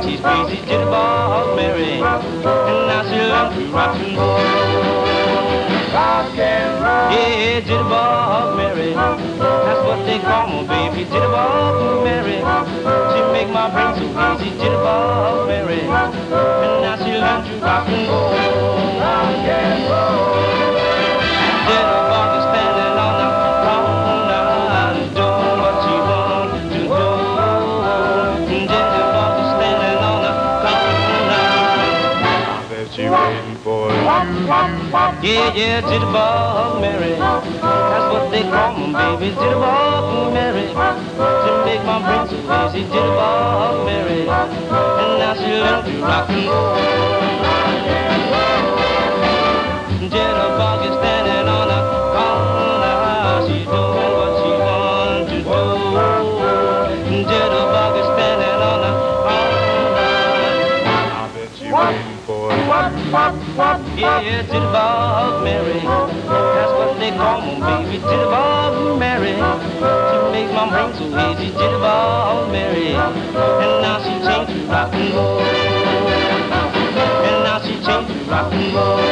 she's crazy Jitterbug Mary, and now she learned to rock and roll. Yeah, Jitterbug Mary, that's what they call my baby, Jitterbug Mary. She make my brain so easy, Jitterbug Mary, and now she learned to rock and roll. Jitterbug is standing on the corner, doing what she wants to do. Jitterbug is standing on the corner. I bet she waiting for you. Yeah, yeah, Jitterbug Mary, that's what they call me, baby, Jitterbug Mary. She make my brain so easy, Jitterbug Mary, and now she learned to rock and roll. Jitterbug is standing on the corner, she's doing what she wants to do. Jitterbug is standing on the corner. I bet she waiting for it. Yeah, Jitterbug Mary, that's what they call me, baby, Jitterbug Mary. She makes my brain so easy, Jitterbug Mary, and now she changed to rock and roll. And now she changed to rock and roll.